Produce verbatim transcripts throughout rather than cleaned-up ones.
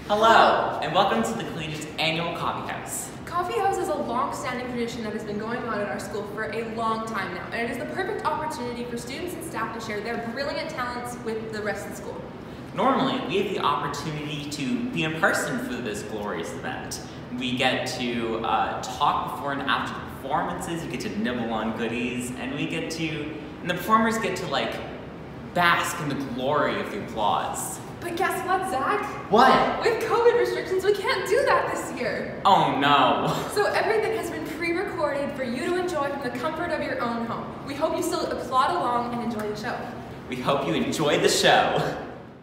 Hello, and welcome to the Collegiate's annual Coffee House. Coffee House is a long-standing tradition that has been going on at our school for a long time now, and it is the perfect opportunity for students and staff to share their brilliant talents with the rest of the school. Normally, we have the opportunity to be in person for this glorious event. We get to uh, talk before and after the performances, we get to nibble on goodies, and we get to, and the performers get to like bask in the glory of the applause. But guess what, Zach? What? With COVID restrictions, we can't do that this year. Oh no. So everything has been pre-recorded for you to enjoy from the comfort of your own home. We hope you still applaud along and enjoy the show. We hope you enjoy the show.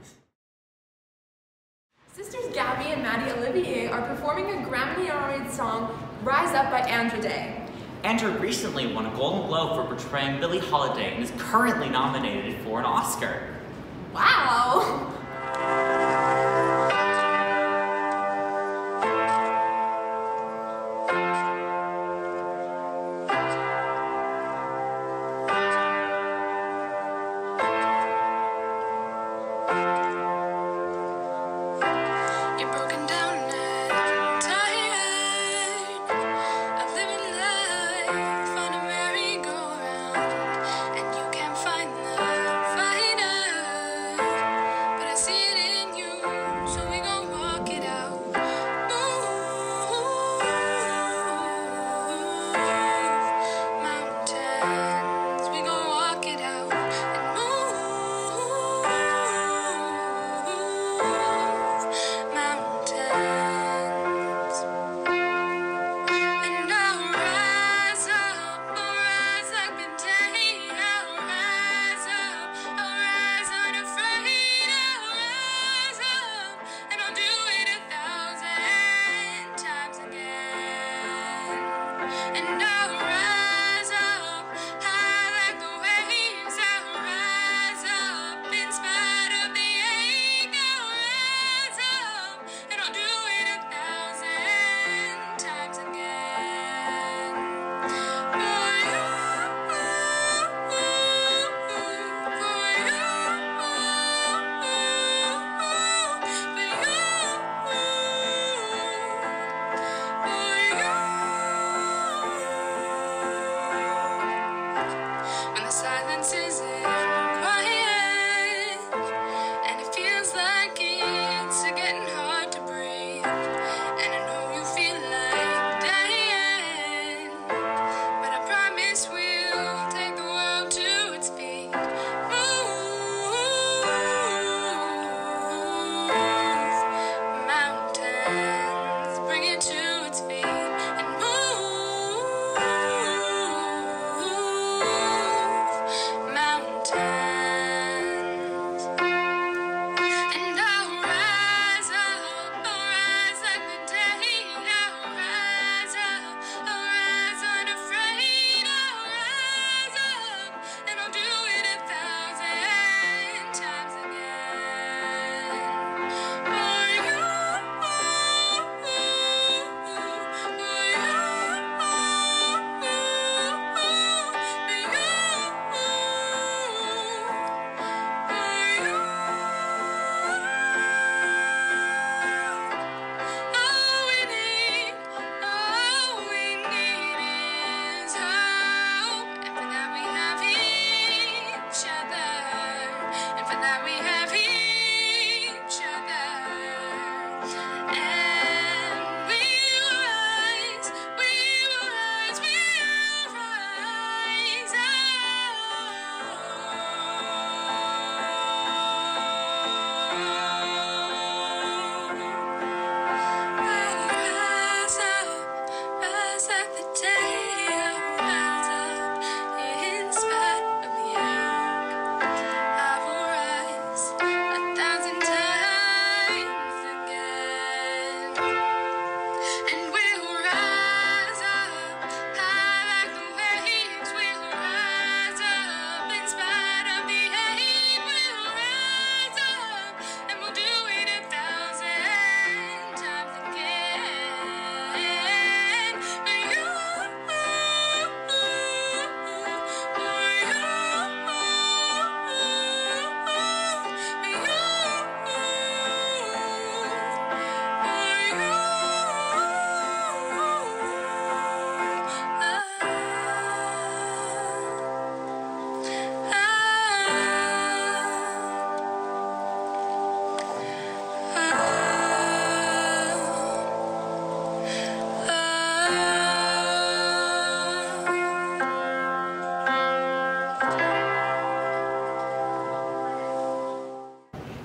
Sisters Gabby and Maddie Olivier are performing a Grammy-nominated song, Rise Up by Andra Day. Andra recently won a Golden Globe for portraying Billie Holiday and is currently nominated for an Oscar. Wow! But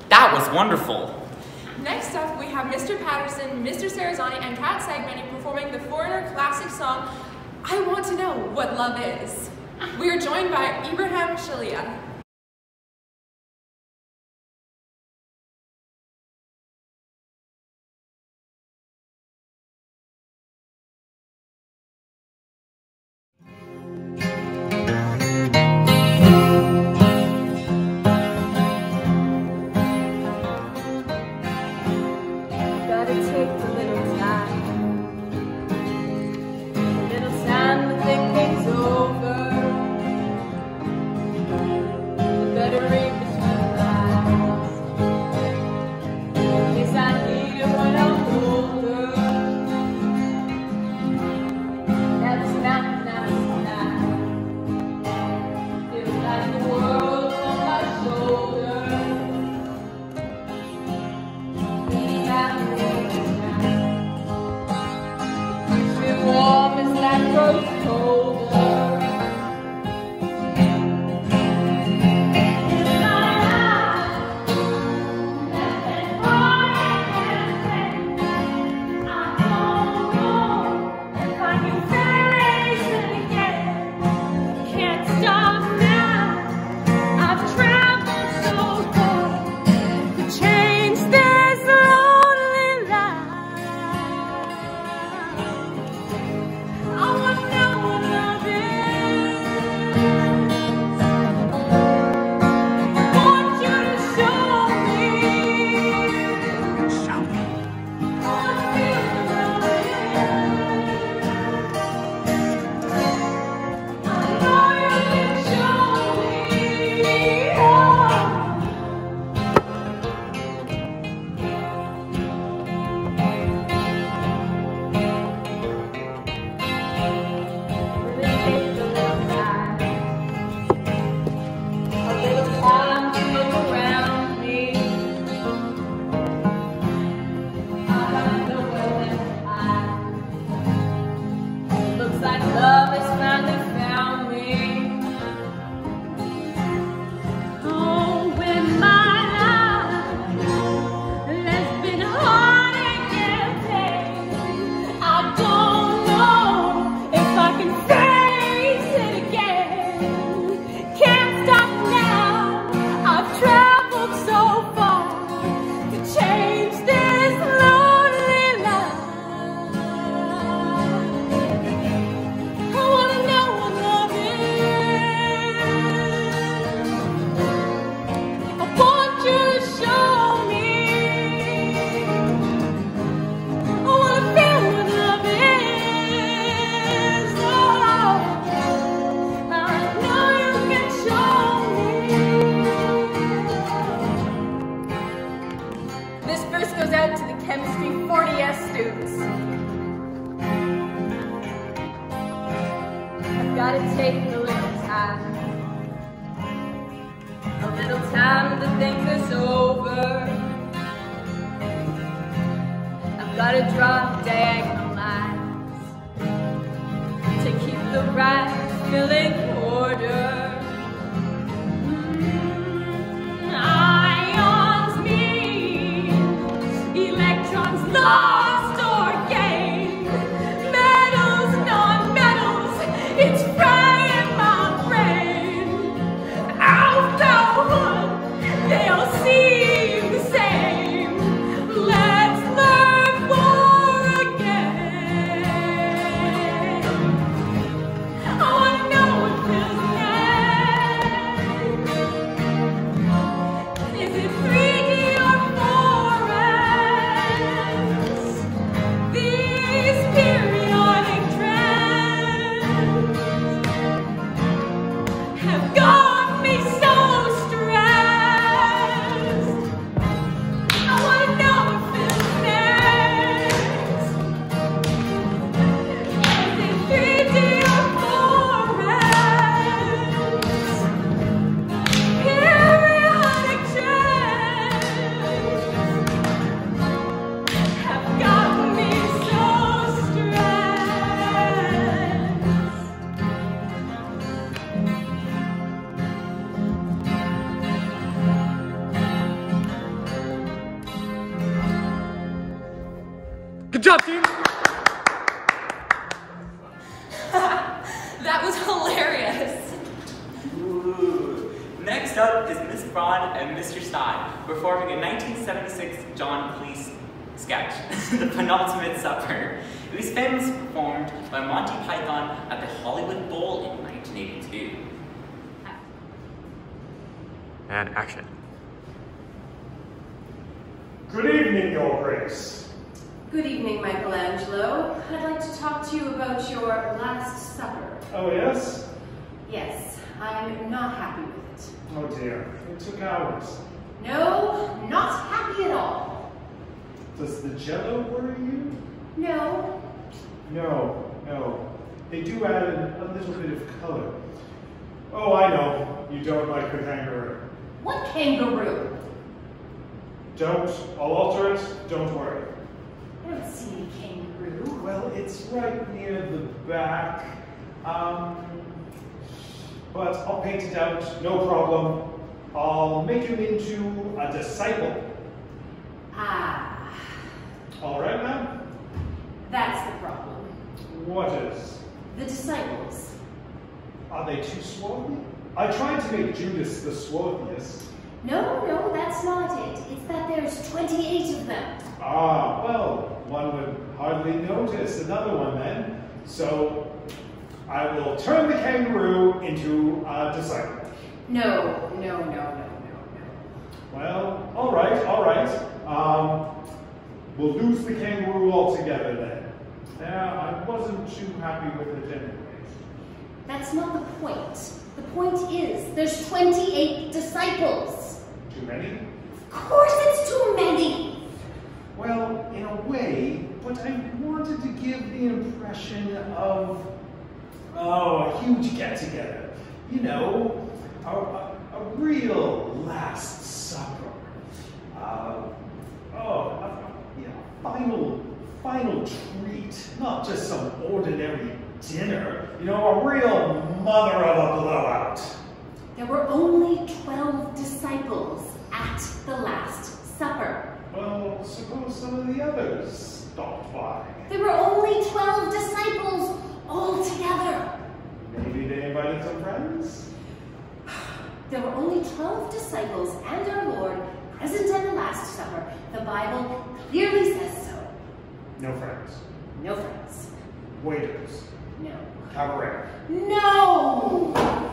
That was wonderful. Next up, we have Mister Patterson, Mister Sarazani, and Kat Sagmani performing the Foreigner classic song, I Want to Know What Love Is. We are joined by Ibrahim Shalia. Gotta take a little time, a little time to think this over. I've gotta draw diagonal lines to keep the right feeling order. Mm, ions mean electrons lost or gained, metals, non-metals, it's frying my brain. Outbound, they all seem the same. Let's learn more again. I wanna know what feels nice. Is it three D or four S? These periodic trends have got me so stressed. job, team! That was hilarious. Ooh. Next up is Miss Braun and Mister Stein performing a nineteen seventy-six John Cleese sketch, The Penultimate Supper. It was famously performed by Monty Python at the Hollywood Bowl in nineteen eighty-two. And action. Good evening, Your Grace. Good evening, Michelangelo. I'd like to talk to you about your Last Supper. Oh, yes? Yes, I'm not happy with it. Oh, dear. It took hours. No, not happy at all. Does the Jell-O worry you? No. No, no. They do add a little bit of color. Oh, I know. You don't like the kangaroo. What kangaroo? Don't. I'll alter it. Don't worry. I don't see any kangaroo. Well, it's right near the back. Um, but I'll paint it out. No problem. I'll make him into a disciple. Ah. All right, ma'am? That's the problem. What is? The disciples. Are they too swarthy? I tried to make Judas the swarthiest. No, no, that's not it. It's that there's twenty-eight of them. Ah, well, one would hardly notice another one then. So I will turn the kangaroo into a disciple. No, no, no, no, no, no. Well, all right, all right. Um, we'll lose the kangaroo altogether then. Yeah, I wasn't too happy with it anyway. That's not the point. The point is, there's twenty-eight disciples. Too many? Of course it's too many. Well, in a way, but I wanted to give the impression of, oh, a huge get-together. You know, a, a, a real Last Supper. Uh, oh, a, you know, final, final treat, not just some ordinary dinner. You know, a real mother of a blowout. There were only twelve disciples at the Last Supper. Well, suppose some of the others stopped by. There were only twelve disciples altogether. Maybe they invited some friends? There were only twelve disciples and our Lord present at the Last Supper. The Bible clearly says so. No friends. No friends. Waiters. No. Cabaret. No!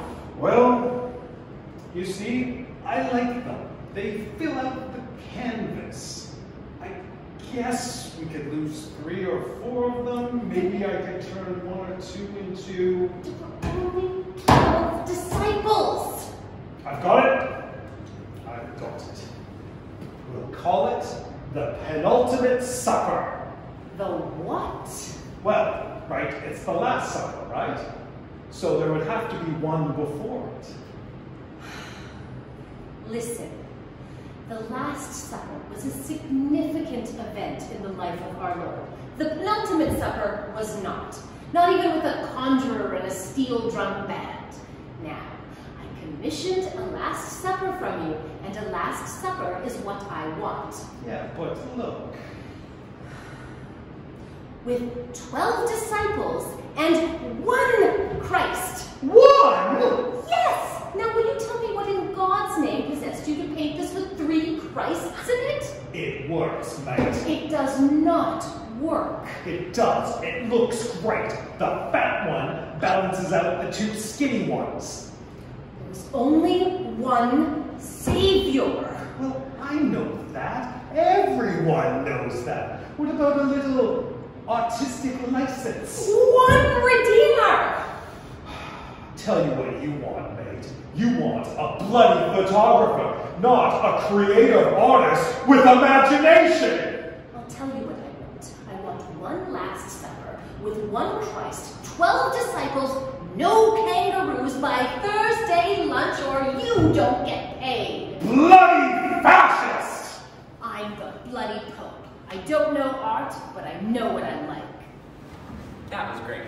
Well, you see, I like them. They fill out the canvas. I guess we could lose three or four of them. Maybe I could turn one or two into... There were only twelve disciples. I've got it. I've got it. We'll call it the Penultimate Supper. The what? Well, right, it's the Last Supper, right? So there would have to be one before it. Listen, the Last Supper was a significant event in the life of our Lord. The Penultimate Supper was not. Not even with a conjurer and a steel drum band. Now, I commissioned a Last Supper from you, and a Last Supper is what I want. Yeah, but look. With twelve disciples and one Christ. One? Yes! Now will you tell me what in God's name possessed you to paint this with three Christs in it? It works, mate. It does not work. It does. It looks great. The fat one balances out the two skinny ones. There's only one Savior. Well, I know that. Everyone knows that. What about a little artistic license? One Redeemer. Tell you what you want, mate. You want a bloody photographer, not a creative artist with imagination. I'll tell you what I want. I want one Last Supper with one Christ, twelve disciples, no kangaroos by Thursday lunch, or you don't get paid. Bloody fascist! I'm the bloody Pope. I don't know art, but I know what I like. That was great.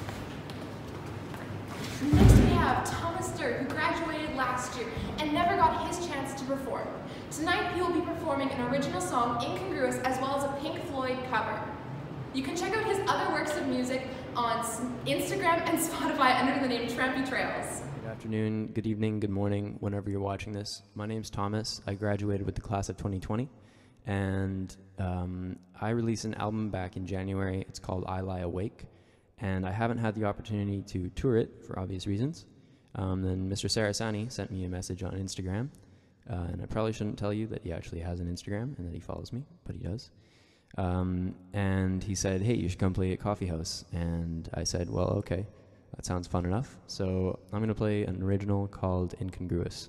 Next we have Thomas Dirk, who graduated last year and never got his chance to perform. Tonight he will be performing an original song, Incongruous, as well as a Pink Floyd cover. You can check out his other works of music on Instagram and Spotify under the name Trampy Trails. Good afternoon, good evening, good morning, whenever you're watching this. My name's Thomas. I graduated with the class of twenty twenty, and um, I released an album back in January. It's called I Lie Awake, and I haven't had the opportunity to tour it for obvious reasons. Um, then Mister Sarasani sent me a message on Instagram, uh, and I probably shouldn't tell you that he actually has an Instagram and that he follows me, but he does. Um, and he said, hey, you should come play at Coffee House. And I said, well, okay, that sounds fun enough. So I'm going to play an original called Incongruous.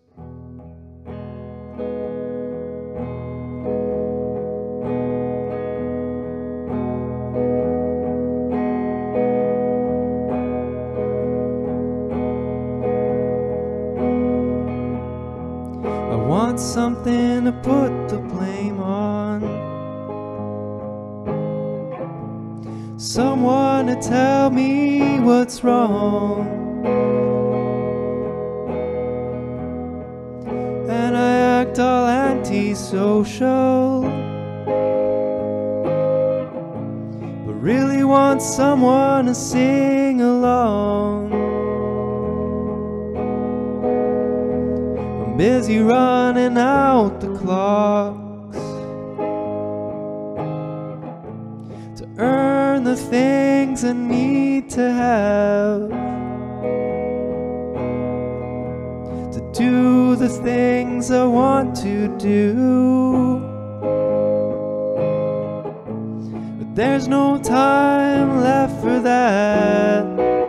I want something to put the blame on, someone to tell me what's wrong, and I act all antisocial, but really want someone to sing along. I'm busy running out the clocks to earn the things I need to have, to do the things I want to do, but there's no time left for that.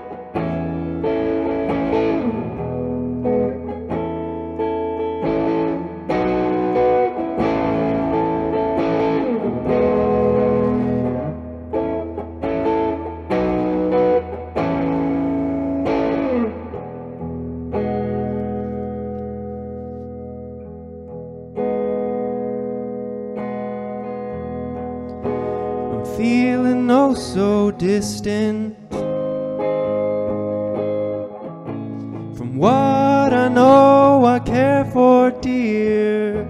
Feeling oh so distant from what I know I care for, dear.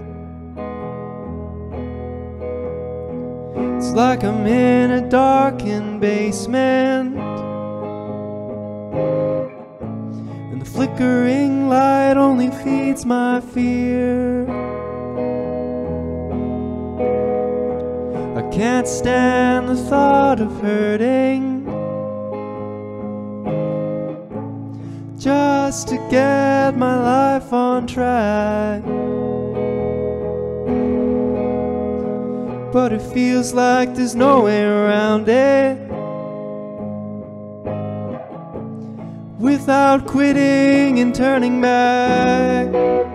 It's like I'm in a darkened basement, and the flickering light only feeds my fear. I can't stand the thought of hurting just to get my life on track, but it feels like there's no way around it without quitting and turning back.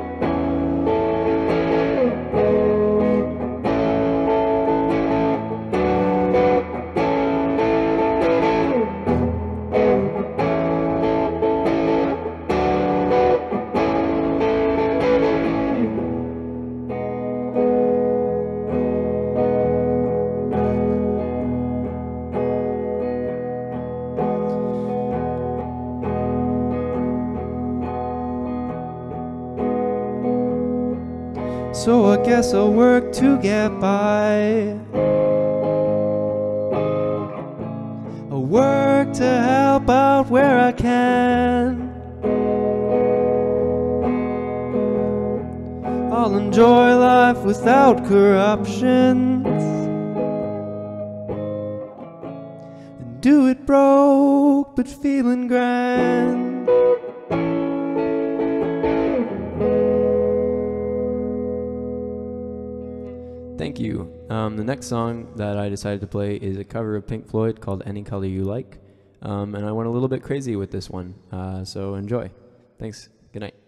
So I guess I'll work to get by. I'll work to help out where I can. I'll enjoy life without corruptions and do it broke but feeling grand. Thank you. Um, the next song that I decided to play is a cover of Pink Floyd called Any Color You Like. Um, and I went a little bit crazy with this one. Uh, so enjoy. Thanks. Good night.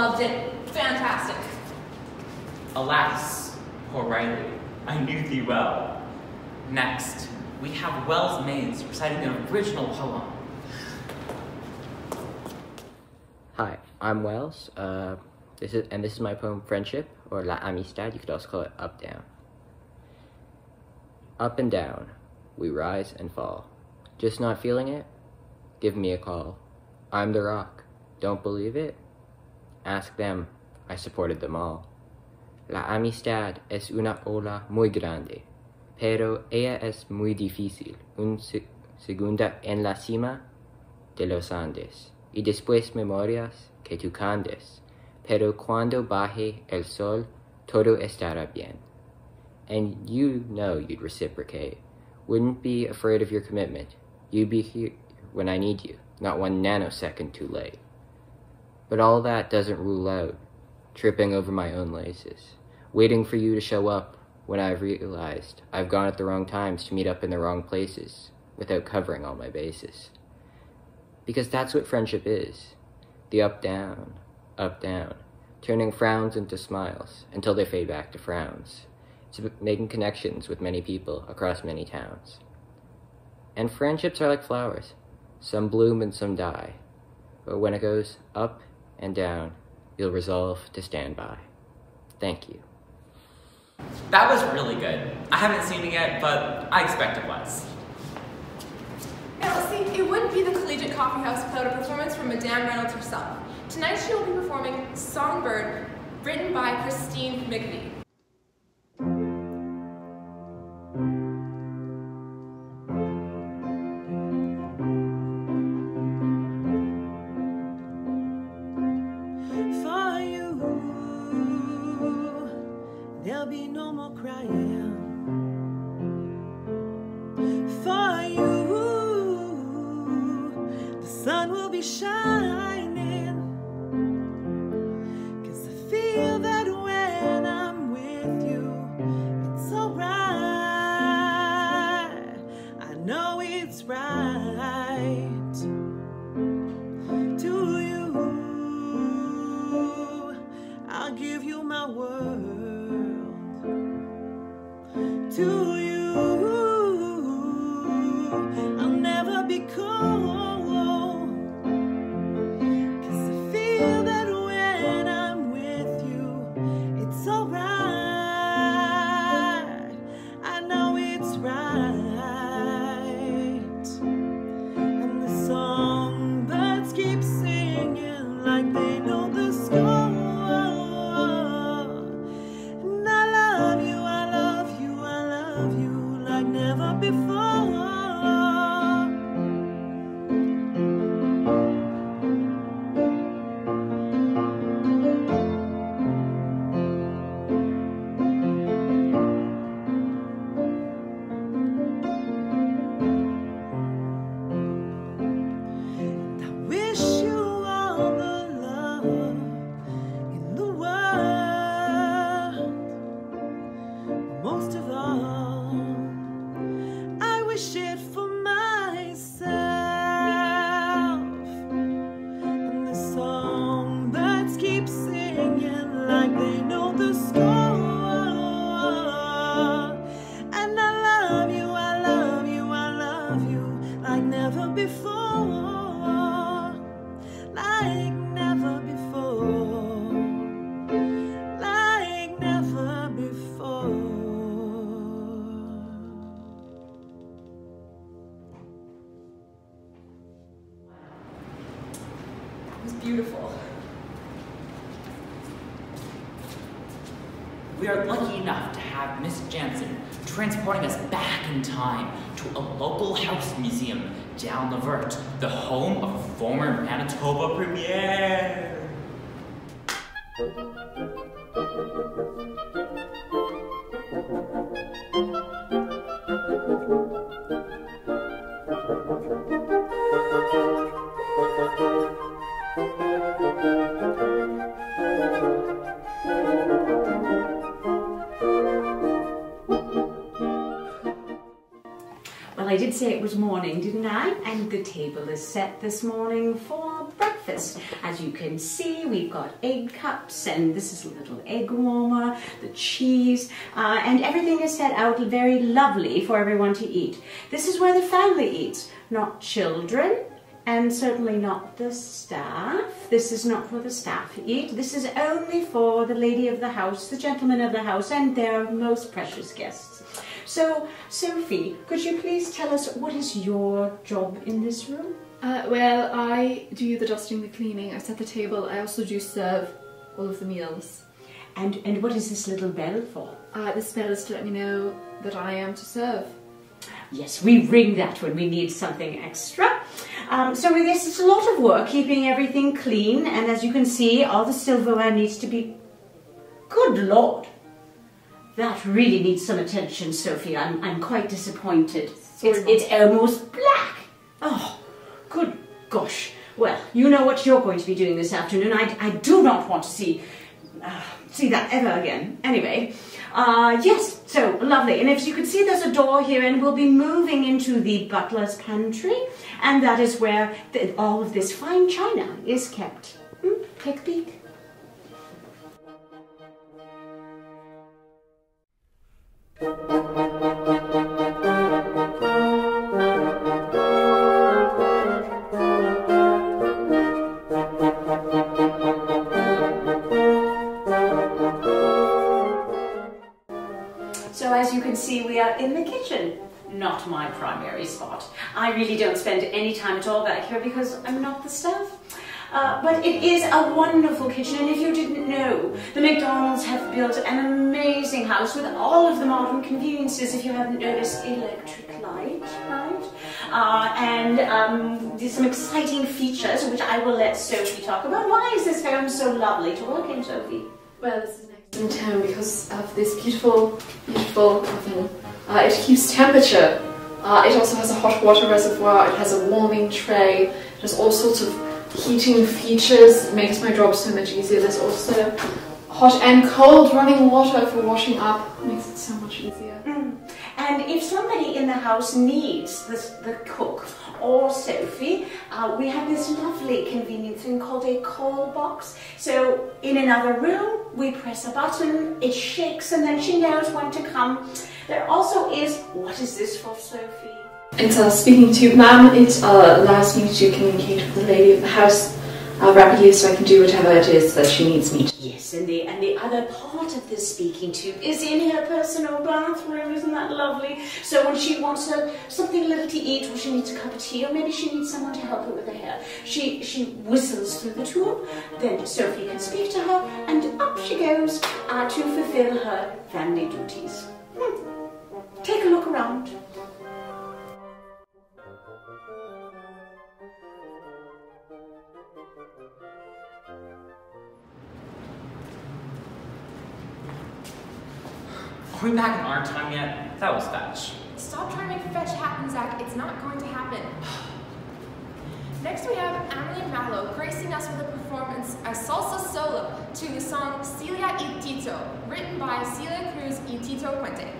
Loved it. Fantastic. Alas, poor Riley, I knew thee well. Next, we have Wells Mays reciting the original poem. Hi, I'm Wells. Uh, this is and this is my poem "Friendship" or "La Amistad." You could also call it "Up Down." Up and down, we rise and fall. Just not feeling it? Give me a call. I'm the rock. Don't believe it? Ask them. I supported them all. La amistad es una ola muy grande, pero ella es muy difícil. Un se segunda en la cima de los Andes, y después memorias que tú candes, pero cuando baje el sol, todo estará bien. And you know you'd reciprocate. Wouldn't be afraid of your commitment. You'd be here when I need you, not one nanosecond too late. But all that doesn't rule out tripping over my own laces, waiting for you to show up when I've realized I've gone at the wrong times to meet up in the wrong places without covering all my bases. Because that's what friendship is. The up-down, up-down, turning frowns into smiles until they fade back to frowns. It's making connections with many people across many towns. And friendships are like flowers. Some bloom and some die. But when it goes up and down, you'll resolve to stand by. Thank you. That was really good. I haven't seen it yet, but I expect it was. Now, see, it wouldn't be the Collegiate Coffee House without a performance from Madame Reynolds herself. Tonight she will be performing Songbird, written by Christine McVie. There'll be no more crying for you. The sun will be shining, 'cause I feel that when I'm with you, it's alright. I know it's right. To you, I'll give you my word. To you, I'll never be cold, 'cause I feel that when I'm with you, it's alright. I know it's right. And the songbirds keep singing like they know the score. Never before. I wish you all the love in the world. Most of all, I wish it for myself. And the songbirds keep singing like they know the score. And I love you, I love you, I love you like never before. Like never before. Like never before. It was beautiful. We are lucky enough to have Miss Jansen transporting us back in time to a local house museum down the Vert, the home of a former Manitoba premier. Well, I did say it was morning, didn't I? And the table is set this morning for breakfast. breakfast. As you can see, we've got egg cups, and this is a little egg warmer, the cheese, uh, and everything is set out very lovely for everyone to eat. This is where the family eats, not children, and certainly not the staff. This is not for the staff to eat. This is only for the lady of the house, the gentleman of the house, and their most precious guests. So, Sophie, could you please tell us what is your job in this room? Uh, well, I do the dusting, the cleaning, I set the table, I also do serve all of the meals. And, and what is this little bell for? Uh, this bell is to let me know that I am to serve. Yes, we ring that when we need something extra. Um, so with this, it's a lot of work keeping everything clean, and as you can see, all the silverware needs to be... Good Lord! That really needs some attention, Sophie. I'm, I'm quite disappointed. Sorry, it's, it's almost black. Oh, good gosh. Well, you know what you're going to be doing this afternoon. I, I do not want to see, uh, see that ever again. Anyway, uh, yes, so lovely. And if you can see, there's a door here, and we'll be moving into the butler's pantry, and that is where the, all of this fine china is kept. Hmm? Take a peek. So as you can see, we are in the kitchen. Not my primary spot. I really don't spend any time at all back here because I'm not the staff. Uh, but it is a wonderful kitchen, and if you didn't know, the McDonald's have built an amazing house with all of the modern conveniences. If you haven't noticed, electric light, right? Uh, and um, there's some exciting features, which I will let Sophie talk about. Why is this home so lovely to work in, Sophie? Well, this is next in town because of this beautiful, beautiful oven. Uh, it keeps temperature. Uh, it also has a hot water reservoir. It has a warming tray. It has all sorts of heating features. It makes my job so much easier. There's also hot and cold running water for washing up. It makes it so much easier. Mm. And if somebody in the house needs this, the cook or Sophie, uh, we have this lovely convenient thing called a call box. So in another room, we press a button, it shakes, and then she knows when to come. There also is, what is this for, Sophie? It's a speaking tube, ma'am. It uh, allows me to communicate with the lady of the house uh, rapidly, so I can do whatever it is that she needs me to. Yes, and the, and the other part of this speaking tube is in her personal bathroom. Isn't that lovely? So when she wants a, something little to eat, or she needs a cup of tea, or maybe she needs someone to help her with her hair, she, she whistles through the tube, then Sophie can speak to her, and up she goes uh, to fulfill her family duties. Hmm. Take a look around. Are we back in our time yet? That was fetch. Stop trying to make fetch happen, Zach. It's not going to happen. Next we have Amelie Mallow gracing us with a performance as salsa solo to the song Celia y Tito, written by Celia Cruz y Tito Puente.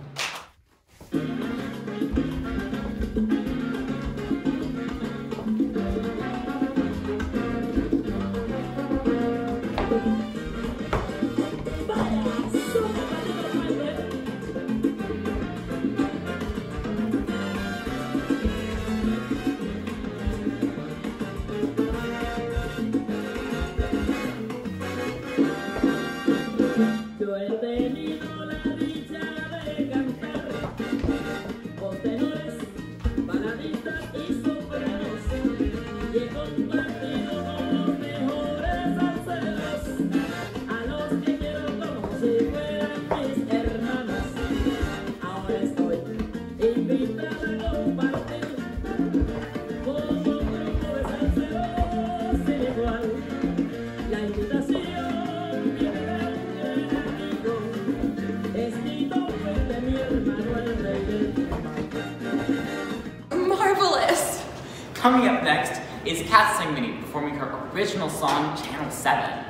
Marvelous! Coming up next is Kat Singmany performing her original song, Channel seven.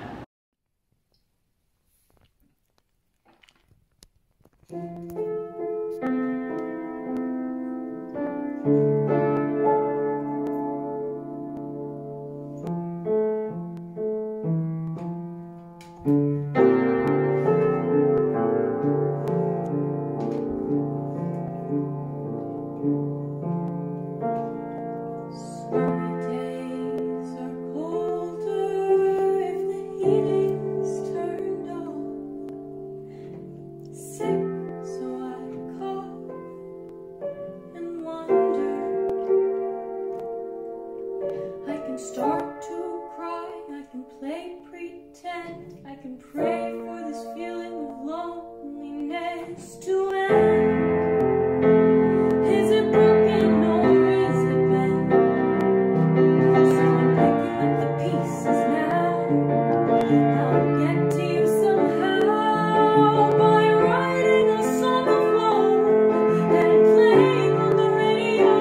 Start to cry, I can play pretend, I can pray for this feeling of loneliness to end. Is it broken or is it bent? So I'm picking up the pieces now. I'll get to you somehow by writing a song of love and playing on the radio.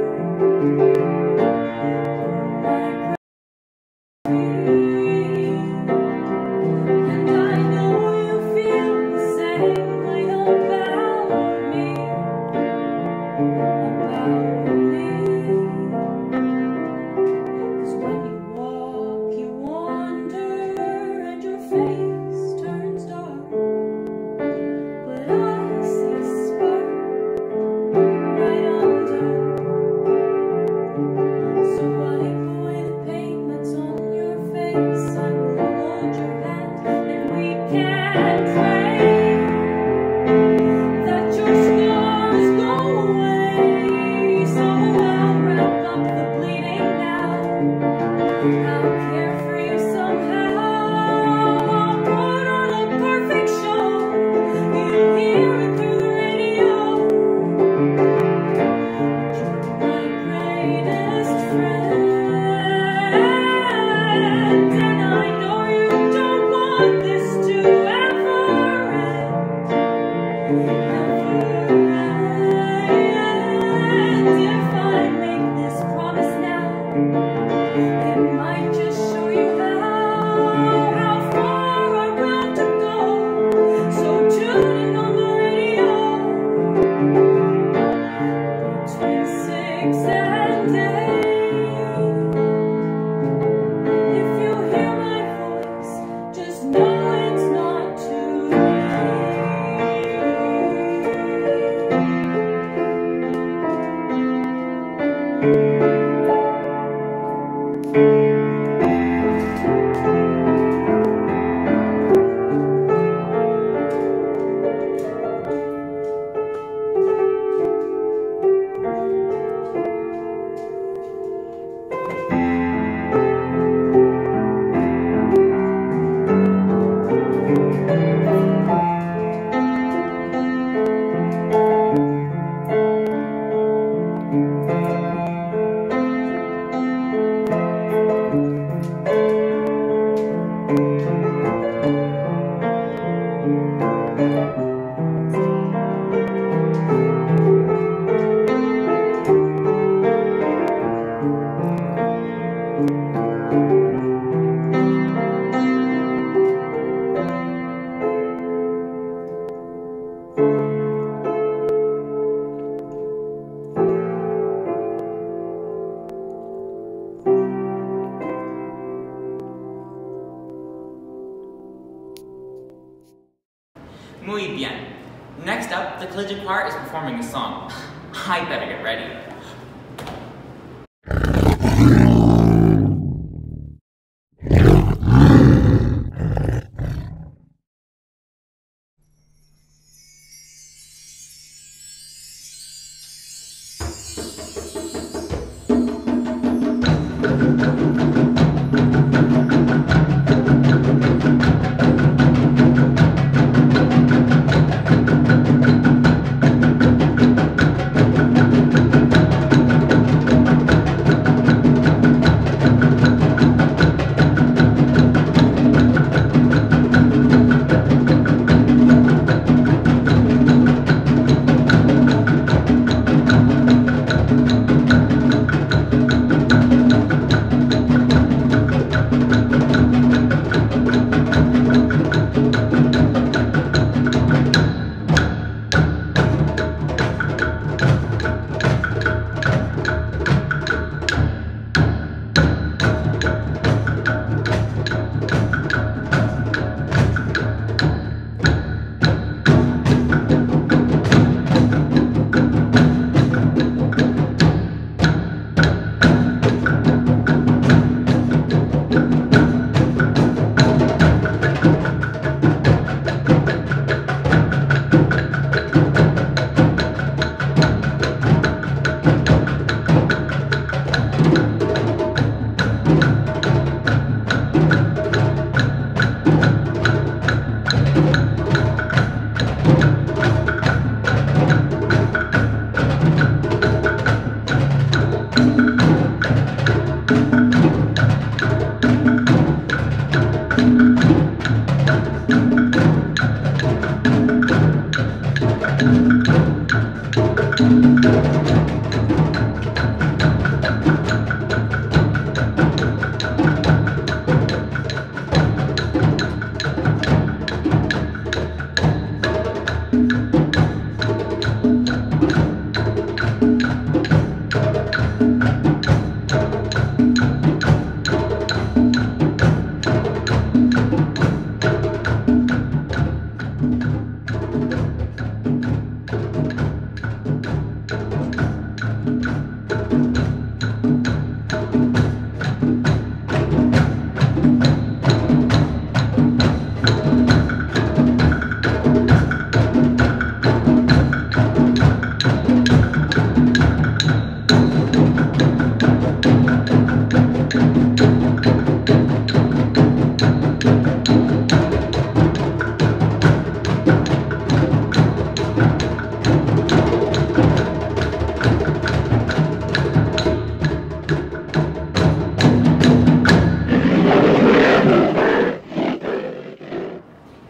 Muy bien. Next up, the Collegiate choir is performing a song. I better get ready. Thank you.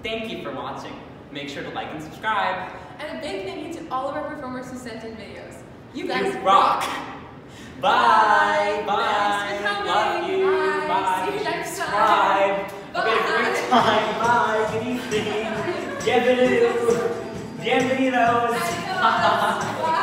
Thank you for watching. Make sure to like and subscribe. And a big thank you to all of our performers who sent in videos. You guys You rock. Bye. Bye. Thanks for coming. Love you. Bye. Bye. See you next Subscribe. time. Have a great time. Bye. Good evening. Bienvenido. Bienvenidos. Bye.